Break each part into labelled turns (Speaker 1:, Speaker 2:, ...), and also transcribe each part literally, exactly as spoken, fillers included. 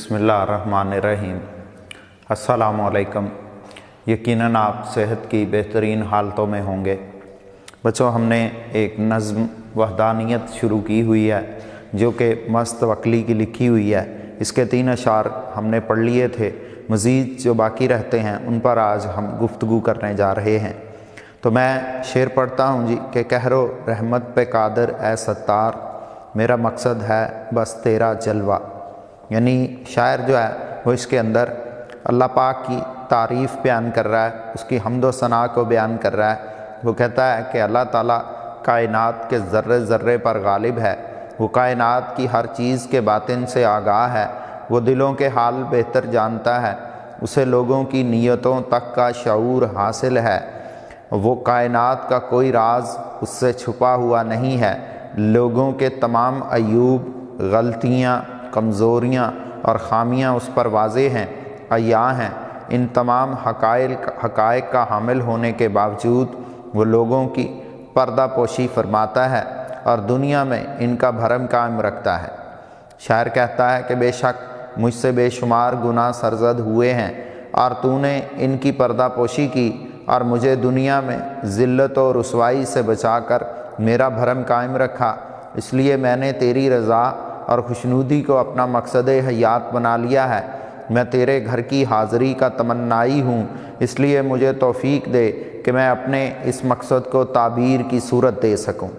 Speaker 1: बिस्मिल्लाहिर्रहमानिर्रहीम। अस्सलामु अलैकुम। यकीनन आप सेहत की बेहतरीन हालतों में होंगे। बच्चों, हमने एक नज़्म वहदानियत शुरू की हुई है जो कि मस्त वकली की लिखी हुई है। इसके तीन अशार हमने पढ़ लिए थे। मज़ीद जो बाकी रहते हैं उन पर आज हम गुफ्तगू करने जा रहे हैं। तो मैं शेर पढ़ता हूँ जी कि कहरो रहमत पे कादर ए सत्तार, मेरा मकसद है बस तेरा जलवा। यानी शायर जो है वो इसके अंदर अल्लाह पाक की तारीफ़ बयान कर रहा है, उसकी हम्दो सना को बयान कर रहा है। वो कहता है कि अल्लाह ताला कायनात के ज़र्रे ज़र्रे पर गालिब है, वो कायनात की हर चीज़ के बातिन से आगाह है, वो दिलों के हाल बेहतर जानता है, उसे लोगों की नीयतों तक का शऊर हासिल है, वो कायनात का कोई राज उससे छुपा हुआ नहीं है। लोगों के तमाम अयूब, गलतियाँ, कमज़ोरियाँ और ख़ामियाँ उस पर वाज़ेह हैं, अय्या हैं। इन तमाम हक़ाइक़ का हामिल होने के बावजूद वो लोगों की पर्दा पोशी फरमाता है और दुनिया में इनका भरम कायम रखता है। शायर कहता है कि बेशक मुझसे बेशुमार गुनाह सरज़द हुए हैं और तूने इनकी पर्दा पोशी की और मुझे दुनिया में ज़िल्लत और रुसवाई से बचाकर मेरा भरम कायम रखा। इसलिए मैंने तेरी रज़ा और खुशनुदी को अपना मकसद हयात बना लिया है। मैं तेरे घर की हाज़री का तमन्नाई हूँ, इसलिए मुझे तौफ़ीक दे कि मैं अपने इस मकसद को ताबीर की सूरत दे सकूँ।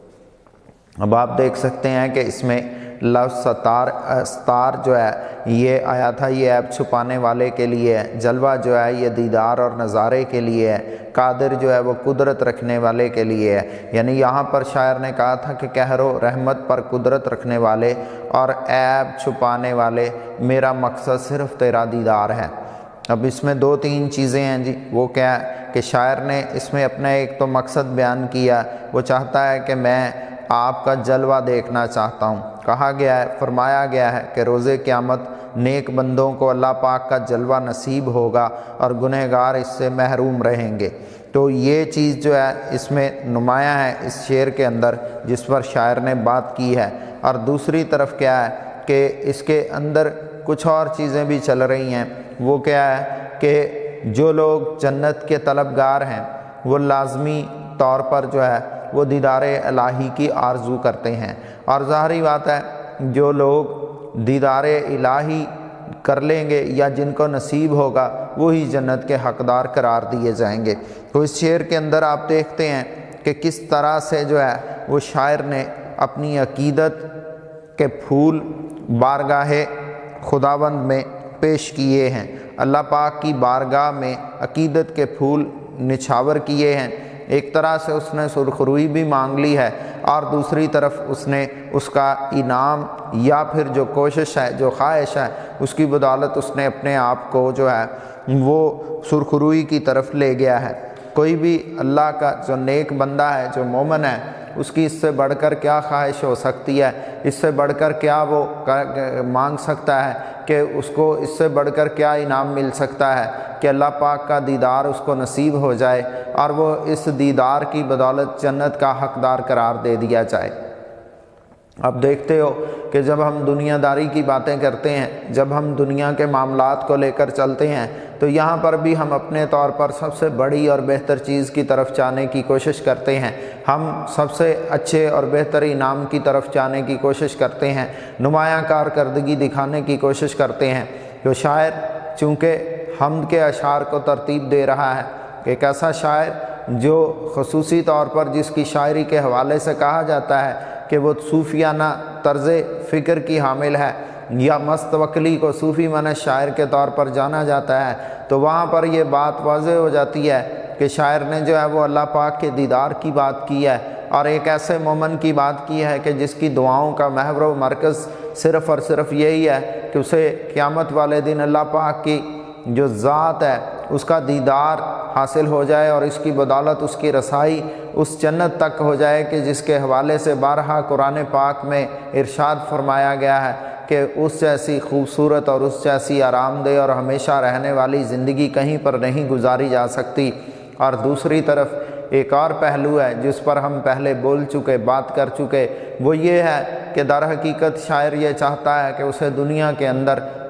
Speaker 1: अब आप देख सकते हैं कि इसमें लफ्ज़ सतार अस्तार जो है ये आया था, ये ऐब छुपाने वाले के लिए है। जलवा जो है ये दीदार और नज़ारे के लिए है। कादिर जो है वो कुदरत रखने वाले के लिए है। यानी यहाँ पर शायर ने कहा था कि कहरो रहमत पर कुदरत रखने वाले और ऐब छुपाने वाले, मेरा मकसद सिर्फ़ तेरा दीदार है। अब इसमें दो तीन चीज़ें हैं जी। वो क्या है कि शायर ने इसमें अपना एक तो मकसद बयान किया, वो चाहता है कि मैं आपका जलवा देखना चाहता हूँ। कहा गया है, फरमाया गया है कि रोज़े क़यामत नेक बंदों को अल्लाह पाक का जलवा नसीब होगा और गुनहगार इससे महरूम रहेंगे। तो ये चीज़ जो है इसमें नुमायाँ है इस शेर के अंदर, जिस पर शायर ने बात की है। और दूसरी तरफ क्या है कि इसके अंदर कुछ और चीज़ें भी चल रही हैं। वो क्या है कि जो लोग जन्नत के तलबगार हैं वो लाजमी तौर पर जो है वो दीदारे इलाही की आरज़ू करते हैं। और ज़ाहिरी बात है जो लोग दीदारे इलाही कर लेंगे या जिनको नसीब होगा वही जन्नत के हक़दार करार दिए जाएंगे। तो इस शेर के अंदर आप देखते हैं कि किस तरह से जो है वो शायर ने अपनी अकीदत के फूल बारगाहे खुदावंद में पेश किए हैं। अल्लाह पाक की बारगाह में अकीदत के फूल निछावर किए हैं। एक तरह से उसने सुरखरुई भी मांग ली है और दूसरी तरफ उसने उसका इनाम या फिर जो कोशिश है, जो ख्वाहिश है, उसकी बदौलत उसने अपने आप को जो है वो सुरखरुई की तरफ ले गया है। कोई भी अल्लाह का जो नेक बंदा है, जो मोमिन है, उसकी इससे बढ़कर क्या ख्वाहिश हो सकती है, इससे बढ़कर क्या वो मांग सकता है कि उसको इससे बढ़कर क्या इनाम मिल सकता है कि अल्लाह पाक का दीदार उसको नसीब हो जाए और वो इस दीदार की बदौलत जन्नत का हक़दार करार दे दिया जाए। अब देखते हो कि जब हम दुनियादारी की बातें करते हैं, जब हम दुनिया के मामलात को लेकर चलते हैं, तो यहाँ पर भी हम अपने तौर पर सबसे बड़ी और बेहतर चीज़ की तरफ जाने की कोशिश करते हैं। हम सबसे अच्छे और बेहतर इनाम की तरफ जाने की कोशिश करते हैं, नुमायाँ कारकर्दगी दिखाने की कोशिश करते हैं। तो शायर चूँकि हम्द के अशार को तरतीब दे रहा है, एक ऐसा शायर जो ख़ुसूसी तौर पर जिसकी शायरी के हवाले से कहा जाता है कि वो सूफियाना तर्ज़ फ़िक्र की हामिल है या मस्त वकली को सूफ़ी मन शायर के तौर पर जाना जाता है, तो वहाँ पर ये बात वाज़ेह हो जाती है कि शायर ने जो है वो अल्लाह पाक के दीदार की बात की है और एक ऐसे मोमिन की बात की है कि जिसकी दुआओं का महवर व मरकज़ सिर्फ़ और सिर्फ यही है कि उसे क़यामत वाले दिन अल्लाह पाक की जो ज़ात है उसका दीदार हासिल हो जाए और इसकी बदौलत उसकी रसाई उस जन्नत तक हो जाए कि जिसके हवाले से बारहा कुरान पाक में इरशाद फरमाया गया है कि उस जैसी खूबसूरत और उस जैसी आरामदेह और हमेशा रहने वाली ज़िंदगी कहीं पर नहीं गुजारी जा सकती। और दूसरी तरफ एक और पहलू है जिस पर हम पहले बोल चुके, बात कर चुके, वो ये है कि दर हकीकत शायर ये चाहता है कि उसे दुनिया के अंदर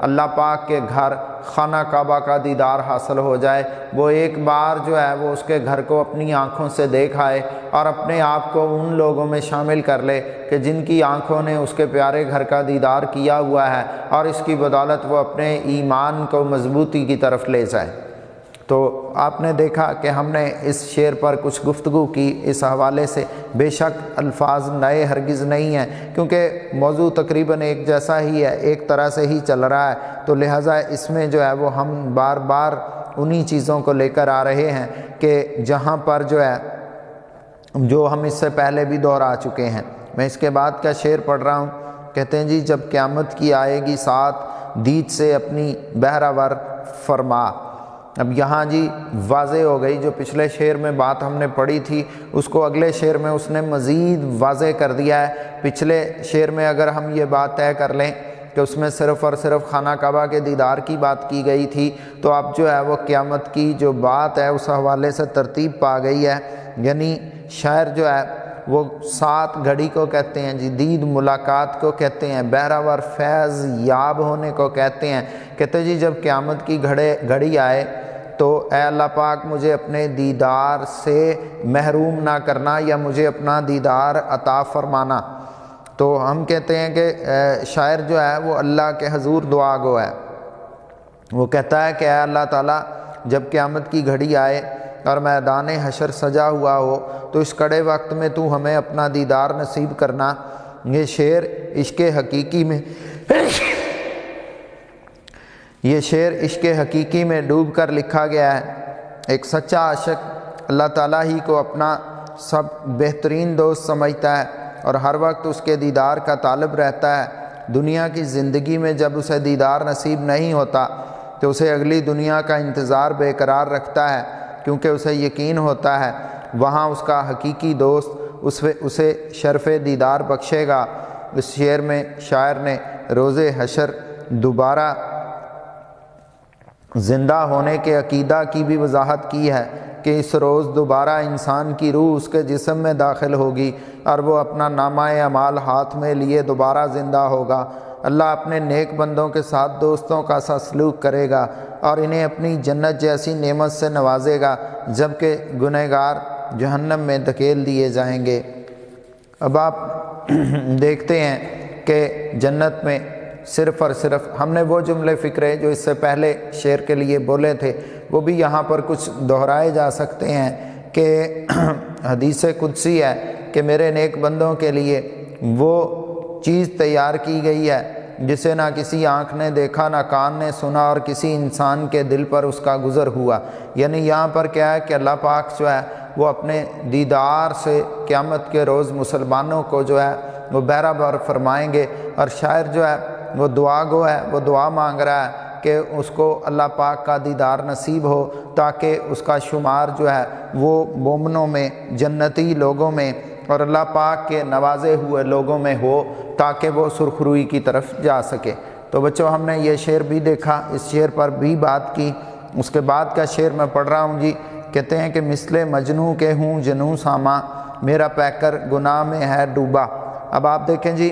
Speaker 1: اللہ پاک کے گھر خانہ کعبہ کا دیدار حاصل ہو جائے، وہ ایک بار جو ہے وہ اس کے گھر کو اپنی آنکھوں سے دیکھ آئے اور اپنے آپ کو ان لوگوں میں شامل کر لے کہ جن کی آنکھوں نے اس کے پیارے گھر کا دیدار کیا ہوا ہے، اور اس کی بدولت وہ اپنے ایمان کو مضبوطی کی طرف لے جائے۔ تو آپ نے دیکھا کہ ہم نے اس شعر پر کچھ گفتگو کی اس حوالے سے، بے شک الفاظ نئے ہرگز نہیں ہیں، کیونکہ موضوع تقریباً ایک جیسا ہی ہے، ایک طرح سے ہی چل رہا ہے، تو لہٰذا اس میں جو ہے وہ ہم بار بار انہی چیزوں کو لے کر آ رہے ہیں کہ جہاں پر جو ہے جو ہم اس سے پہلے بھی دہرا چکے ہیں۔ میں اس کے بعد کا شعر پڑھ رہا ہوں، کہتے ہیں جی جب قیامت کی آئے گی ساتھ دید سے اپنی بہراور فرما۔ اب یہاں جی واضح ہو گئی، جو پچھلے شعر میں بات ہم نے پڑھی تھی اس کو اگلے شعر میں اس نے مزید واضح کر دیا ہے۔ پچھلے شعر میں اگر ہم یہ بات طے کر لیں کہ اس میں صرف اور صرف خانہ کعبہ کے دیدار کی بات کی گئی تھی، تو اب جو ہے وہ قیامت کی جو بات ہے اس حوالے سے ترتیب پا گئی ہے، یعنی شاعر جو ہے وہ سات گھڑی کو کہتے ہیں جی، دید ملاقات کو کہتے ہیں، بہراور فیض یاب ہونے کو کہتے ہیں۔ کہتے ہیں جی جب قیامت کی گھڑے گھڑی آئے تو اے اللہ پاک مجھے اپنے دیدار سے محروم نہ کرنا، یا مجھے اپنا دیدار عطا فرمانا۔ تو ہم کہتے ہیں کہ شاعر جو ہے وہ اللہ کے حضور دعا گو ہے، وہ کہتا ہے کہ اے اللہ تعالیٰ جب قیامت کی گھڑی آئے اور میدان حشر سجا ہوا ہو تو اس کڑے وقت میں تو ہمیں اپنا دیدار نصیب کرنا۔ یہ شعر عشق حقیقی میں یہ شعر عشق حقیقی میں ڈوب کر لکھا گیا ہے۔ ایک سچا عاشق اللہ تعالیٰ ہی کو اپنا سب بہترین دوست سمجھتا ہے اور ہر وقت اس کے دیدار کا طالب رہتا ہے۔ دنیا کی زندگی میں جب اسے دیدار نصیب نہیں ہوتا تو اسے اگلی دنیا کا انتظار بے قرار رکھتا ہے، کیونکہ اسے یقین ہوتا ہے وہاں اس کا حقیقی دوست اس اسے شرف دیدار بخشے گا۔ اس شعر میں شاعر نے روز حشر دوبارہ زندہ ہونے کے عقیدہ کی بھی وضاحت کی ہے کہ اس روز دوبارہ انسان کی روح اس کے جسم میں داخل ہوگی اور وہ اپنا نامہ اعمال ہاتھ میں لیے دوبارہ زندہ ہوگا۔ اللہ اپنے نیک بندوں کے ساتھ دوستوں کا سا سلوک کرے گا اور انہیں اپنی جنت جیسی نعمت سے نوازے گا، جبکہ گنہگار جہنم میں دھکیل دیے جائیں گے۔ اب آپ دیکھتے ہیں کہ جنت میں صرف اور صرف ہم نے وہ جملے فکرے جو اس سے پہلے شعر کے لیے بولے تھے وہ بھی یہاں پر کچھ دہرائے جا سکتے ہیں کہ حدیث قدسی ہے کہ میرے نیک بندوں کے لیے وہ چیز تیار کی گئی ہے جسے نہ کسی آنکھ نے دیکھا، نہ کان نے سنا، اور کسی انسان کے دل پر اس کا گزر ہوا۔ یعنی یہاں پر کیا ہے کہ اللہ پاک جو ہے وہ اپنے دیدار سے قیامت کے روز مسلمانوں کو جو ہے وہ بہرابر فرمائیں گے، اور شاعر جو ہے وہ دعا گو ہے، وہ دعا مانگ رہا ہے کہ اس کو اللہ پاک کا دیدار نصیب ہو تاکہ اس کا شمار جو ہے وہ مومنوں میں، جنتی لوگوں میں اور اللہ پاک کے نوازے ہوئے لوگوں میں ہو تاکہ وہ سرخروئی کی طرف جا سکے۔ تو بچوں ہم نے یہ شعر بھی دیکھا، اس شعر پر بھی بات کی۔ اس کے بعد کا شعر میں پڑھ رہا ہوں جی، کہتے ہیں کہ مثل مجنوں کے ہوں جنوں ساما، میرا پیکر گناہ میں ہے ڈوبا۔ اب آپ دیکھیں جی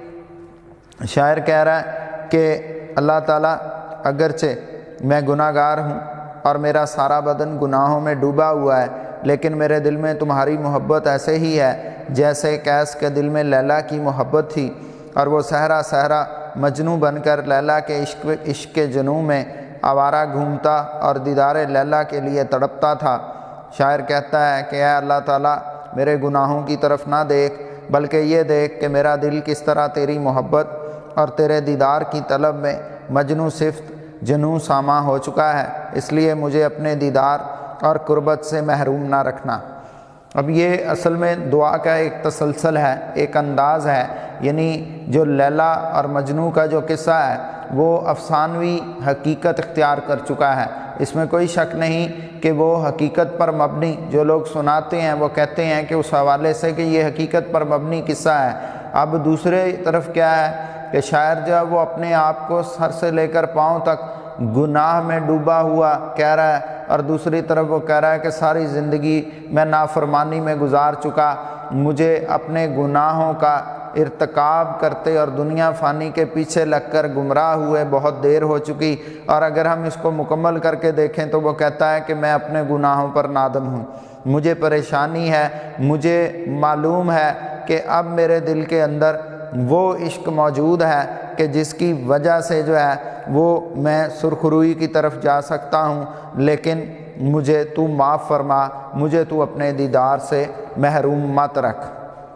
Speaker 1: شاعر کہہ رہا ہے کہ اللہ تعالیٰ اگرچہ میں گناہ گار ہوں اور میرا سارا بدن گناہوں میں ڈوبا ہوا ہے، لیکن میرے دل میں تمہاری محبت ایسے ہی ہے جیسے قیس کے دل میں لیلا کی محبت تھی، اور وہ صحرا صحرا مجنوں بن کر لیلا کے عشق عشق کے جنوں میں آوارہ گھومتا اور دیدار لیلا کے لیے تڑپتا تھا۔ شاعر کہتا ہے کہ اے اللہ تعالیٰ میرے گناہوں کی طرف نہ دیکھ، بلکہ یہ دیکھ کہ میرا دل کس طرح تیری محبت اور تیرے دیدار کی طلب میں مجنوں صفت جنوں ساما ہو چکا ہے، اس لیے مجھے اپنے دیدار اور قربت سے محروم نہ رکھنا۔ اب یہ اصل میں دعا کا ایک تسلسل ہے، ایک انداز ہے، یعنی جو لیلا اور مجنوں کا جو قصہ ہے وہ افسانوی حقیقت اختیار کر چکا ہے۔ اس میں کوئی شک نہیں کہ وہ حقیقت پر مبنی، جو لوگ سناتے ہیں وہ کہتے ہیں کہ اس حوالے سے کہ یہ حقیقت پر مبنی قصہ ہے۔ اب دوسرے طرف کیا ہے کہ شاعر جو ہے وہ اپنے آپ کو سر سے لے کر پاؤں تک گناہ میں ڈوبا ہوا کہہ رہا ہے اور دوسری طرف وہ کہہ رہا ہے کہ ساری زندگی میں نافرمانی میں گزار چکا، مجھے اپنے گناہوں کا ارتکاب کرتے اور دنیا فانی کے پیچھے لگ کر گمراہ ہوئے بہت دیر ہو چکی۔ اور اگر ہم اس کو مکمل کر کے دیکھیں تو وہ کہتا ہے کہ میں اپنے گناہوں پر نادم ہوں، مجھے پریشانی ہے، مجھے معلوم ہے کہ اب میرے دل کے اندر وہ عشق موجود ہے کہ جس کی وجہ سے جو ہے وہ میں سرخروئی کی طرف جا سکتا ہوں، لیکن مجھے تو معاف فرما، مجھے تو اپنے دیدار سے محروم مت رکھ۔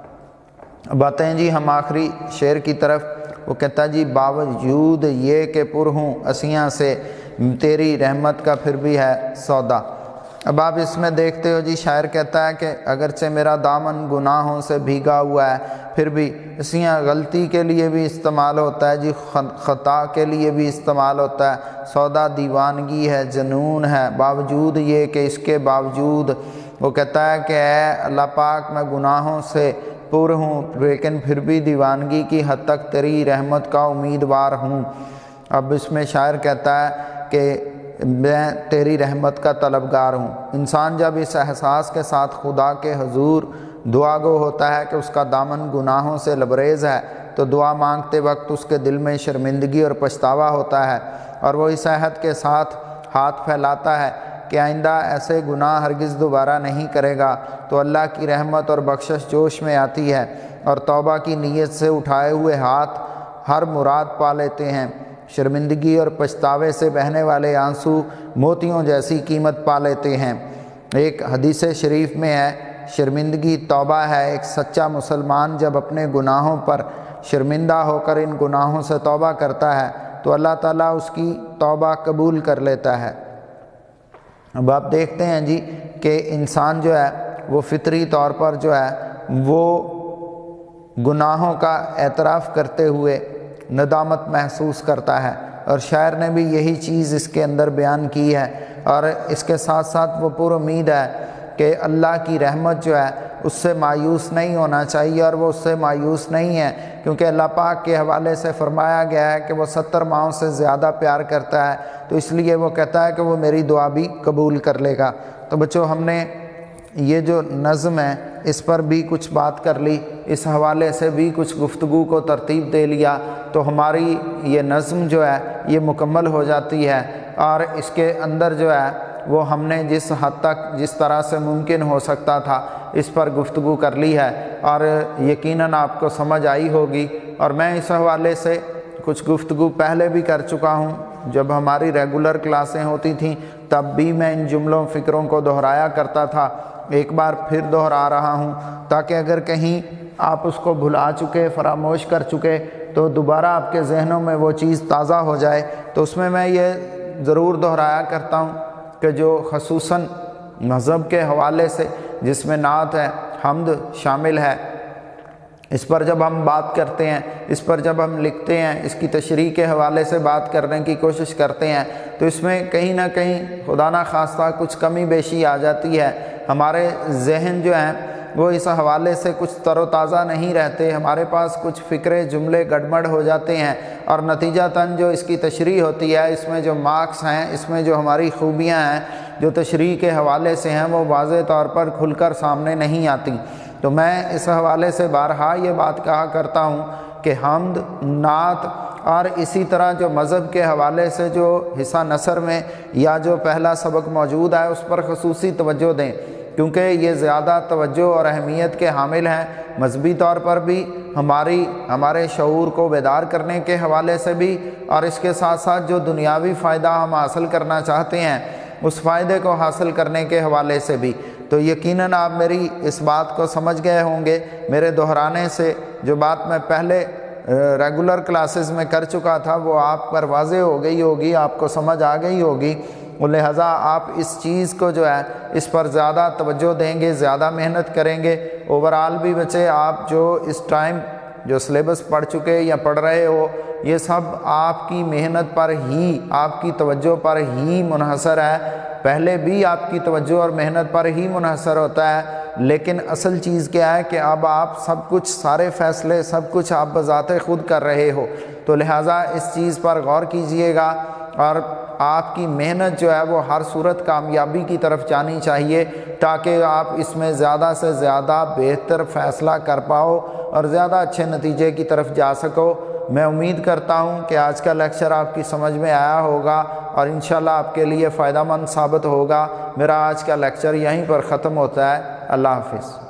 Speaker 1: باتیں جی ہم آخری شعر کی طرف، وہ کہتا جی باوجود یہ کہ پر ہوں اسیاں سے تیری رحمت کا پھر بھی ہے سودا۔ اب آپ اس میں دیکھتے ہو جی شاعر کہتا ہے کہ اگرچہ میرا دامن گناہوں سے بھیگا ہوا ہے پھر بھی اسیاں غلطی کے لیے بھی استعمال ہوتا ہے جی، خطا کے لیے بھی استعمال ہوتا ہے، سودا دیوانگی ہے، جنون ہے، باوجود یہ کہ اس کے باوجود وہ کہتا ہے کہ اے اللہ پاک میں گناہوں سے پر ہوں لیکن پھر بھی دیوانگی کی حد تک تیری رحمت کا امیدوار ہوں۔ اب اس میں شاعر کہتا ہے کہ میں تیری رحمت کا طلبگار ہوں۔ انسان جب اس احساس کے ساتھ خدا کے حضور دعا گو ہوتا ہے کہ اس کا دامن گناہوں سے لبریز ہے تو دعا مانگتے وقت اس کے دل میں شرمندگی اور پچھتاوا ہوتا ہے، اور وہ اس عہد کے ساتھ ہاتھ پھیلاتا ہے کہ آئندہ ایسے گناہ ہرگز دوبارہ نہیں کرے گا، تو اللہ کی رحمت اور بخشش جوش میں آتی ہے اور توبہ کی نیت سے اٹھائے ہوئے ہاتھ ہر مراد پا لیتے ہیں۔ شرمندگی اور پچھتاوے سے بہنے والے آنسو موتیوں جیسی قیمت پا لیتے ہیں۔ ایک حدیث شریف میں ہے شرمندگی توبہ ہے، ایک سچا مسلمان جب اپنے گناہوں پر شرمندہ ہو کر ان گناہوں سے توبہ کرتا ہے تو اللہ تعالیٰ اس کی توبہ قبول کر لیتا ہے۔ اب آپ دیکھتے ہیں جی کہ انسان جو ہے وہ فطری طور پر جو ہے وہ گناہوں کا اعتراف کرتے ہوئے ندامت محسوس کرتا ہے، اور شاعر نے بھی یہی چیز اس کے اندر بیان کی ہے، اور اس کے ساتھ ساتھ وہ پر امید ہے کہ اللہ کی رحمت جو ہے اس سے مایوس نہیں ہونا چاہیے، اور وہ اس سے مایوس نہیں ہے کیونکہ اللہ پاک کے حوالے سے فرمایا گیا ہے کہ وہ ستر ماؤں سے زیادہ پیار کرتا ہے، تو اس لیے وہ کہتا ہے کہ وہ میری دعا بھی قبول کر لے گا۔ تو بچوں ہم نے یہ جو نظم ہے اس پر بھی کچھ بات کر لی، اس حوالے سے بھی کچھ گفتگو کو ترتیب دے لیا، تو ہماری یہ نظم جو ہے یہ مکمل ہو جاتی ہے، اور اس کے اندر جو ہے وہ ہم نے جس حد تک جس طرح سے ممکن ہو سکتا تھا اس پر گفتگو کر لی ہے، اور یقیناً آپ کو سمجھ آئی ہوگی۔ اور میں اس حوالے سے کچھ گفتگو پہلے بھی کر چکا ہوں، جب ہماری ریگولر کلاسیں ہوتی تھیں تب بھی میں ان جملوں فکروں کو دہرایا کرتا تھا، ایک بار پھر دہرا رہا ہوں تاکہ اگر کہیں آپ اس کو بھلا چکے، فراموش کر چکے تو دوبارہ آپ کے ذہنوں میں وہ چیز تازہ ہو جائے۔ تو اس میں میں یہ ضرور دہرایا کرتا ہوں کہ جو خصوصاً مذہب کے حوالے سے جس میں نعت ہے، حمد شامل ہے، اس پر جب ہم بات کرتے ہیں، اس پر جب ہم لکھتے ہیں، اس کی تشریح کے حوالے سے بات کرنے کی کوشش کرتے ہیں تو اس میں کہیں نہ کہیں خدا نہ خواستہ کچھ کمی بیشی آ جاتی ہے، ہمارے ذہن جو ہیں وہ اس حوالے سے کچھ تر و تازہ نہیں رہتے، ہمارے پاس کچھ فکرے جملے گڑبڑ ہو جاتے ہیں، اور نتیجتاً جو اس کی تشریح ہوتی ہے، اس میں جو مارکس ہیں، اس میں جو ہماری خوبیاں ہیں جو تشریح کے حوالے سے ہیں وہ واضح طور پر کھل کر سامنے نہیں آتی۔ تو میں اس حوالے سے بارہا یہ بات کہا کرتا ہوں کہ حمد، نعت اور اسی طرح جو مذہب کے حوالے سے جو حصہ نثر میں یا جو پہلا سبق موجود ہے اس پر خصوصی توجہ دیں، کیونکہ یہ زیادہ توجہ اور اہمیت کے حامل ہیں، مذہبی طور پر بھی، ہماری ہمارے شعور کو بیدار کرنے کے حوالے سے بھی، اور اس کے ساتھ ساتھ جو دنیاوی فائدہ ہم حاصل کرنا چاہتے ہیں اس فائدے کو حاصل کرنے کے حوالے سے بھی۔ تو یقیناً آپ میری اس بات کو سمجھ گئے ہوں گے، میرے دہرانے سے جو بات میں پہلے ریگولر کلاسز میں کر چکا تھا وہ آپ پر واضح ہو گئی ہوگی، آپ کو سمجھ آ گئی ہوگی، لہٰذا آپ اس چیز کو جو ہے اس پر زیادہ توجہ دیں گے، زیادہ محنت کریں گے۔ اوورال بھی بچے آپ جو اس ٹائم جو سلیبس پڑھ چکے یا پڑھ رہے ہو یہ سب آپ کی محنت پر ہی، آپ کی توجہ پر ہی منحصر ہے، پہلے بھی آپ کی توجہ اور محنت پر ہی منحصر ہوتا ہے، لیکن اصل چیز کیا ہے کہ اب آپ سب کچھ سارے فیصلے سب کچھ آپ بذات خود کر رہے ہو، تو لہٰذا اس چیز پر غور کیجئے گا اور آپ کی محنت جو ہے وہ ہر صورت کامیابی کی طرف جانی چاہیے، تاکہ آپ اس میں زیادہ سے زیادہ بہتر فیصلہ کر پاؤ اور زیادہ اچھے نتیجے کی طرف جا سکو۔ میں امید کرتا ہوں کہ آج کا لیکچر آپ کی سمجھ میں آیا ہوگا اور انشاءاللہ آپ کے لیے فائدہ مند ثابت ہوگا۔ میرا آج کا لیکچر یہیں پر ختم ہوتا ہے۔ اللہ حافظ۔